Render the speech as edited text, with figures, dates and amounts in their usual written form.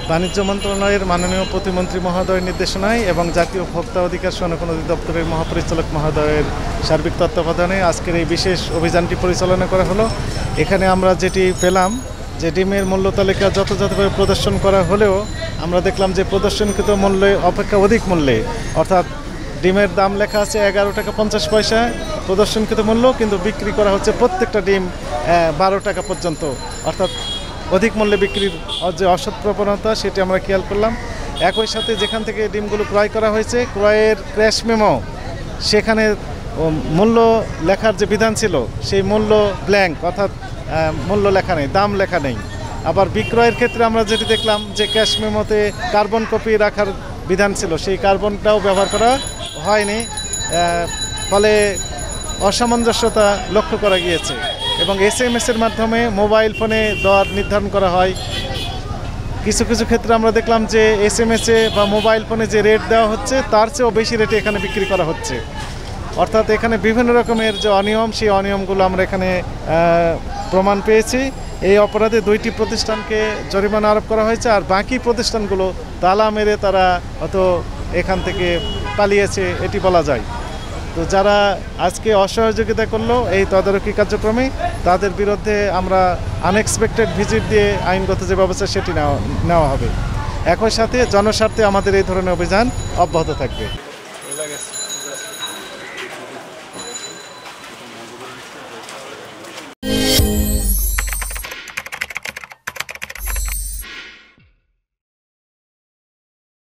বাণিজ্য মন্ত্রণালয়ের মাননীয় প্রতিমন্ত্রী মহোদয়ের নির্দেশনায় এবং জাতীয় ভোক্তা অধিকার সনদ অধিদপ্তরের মহাপরিচালক মহোদয়ের সার্বিক তত্ত্বাবধানে আজকের এই বিশেষ অভিযানটি পরিচালনা করা হলো। এখানে আমরা যেটি পেলাম যে ডিমের মূল্য তালিকা যথাযথভাবে প্রদর্শন করা হলেও আমরা দেখলাম যে প্রদর্শনকৃত মূল্যে অপেক্ষা অধিক মূল্যে, অর্থাৎ ডিমের দাম লেখা আছে 11 টাকা 50 পয়সা প্রদর্শনকৃত মূল্য, কিন্তু বিক্রি করা হচ্ছে প্রত্যেকটা ডিম 12 টাকা পর্যন্ত, অর্থাৎ অধিক মূল্যে বিক্রির যে অসৎ প্রবণতা সেটি আমরা খেয়াল করলাম। একই সাথে যেখান থেকে ডিমগুলো ক্রয় করা হয়েছে ক্রয়ের ক্র্যাশ মেমো, সেখানে মূল্য লেখার যে বিধান ছিল সেই মূল্য ব্ল্যাঙ্ক, অর্থাৎ মূল্য লেখা নেই, দাম লেখা নেই। আবার বিক্রয়ের ক্ষেত্রে আমরা যেটি দেখলাম যে ক্যাশ মেমোতে কার্বন কপি রাখার বিধান ছিল, সেই কার্বনটাও ব্যবহার করা হয়নি, ফলে অসামঞ্জস্যতা লক্ষ্য করা গিয়েছে। এবং SMS-এর মাধ্যমে মোবাইল ফোনে দর নির্ধারণ করা হয়। কিছু কিছু ক্ষেত্রে আমরা দেখলাম যে SMS-এ বা মোবাইল ফোনে যে রেট দেওয়া হচ্ছে তার চেয়েও বেশি রেটে এখানে বিক্রি করা হচ্ছে। অর্থাৎ এখানে বিভিন্ন রকমের যে অনিয়ম, সেই অনিয়মগুলো আমরা এখানে প্রমাণ পেয়েছি। এই অপরাধে 2টি প্রতিষ্ঠানকে জরিমানা আরোপ করা হয়েছে, আর বাকি প্রতিষ্ঠানগুলো তালা মেরে তারা হয়তো এখান থেকে পালিয়েছে এটি বলা যায়। তো যারা আজকে অসহযোগিতা করলো এই তদারকি কার্যক্রমে, তাদের বিরুদ্ধে আমরা আনএক্সপেক্টেড ভিজিট দিয়ে আইনগত যে ব্যবস্থা সেটি নেওয়া হবে। একই সাথে জনস্বার্থে আমাদের এই ধরনের অভিযান অব্যাহত থাকবে।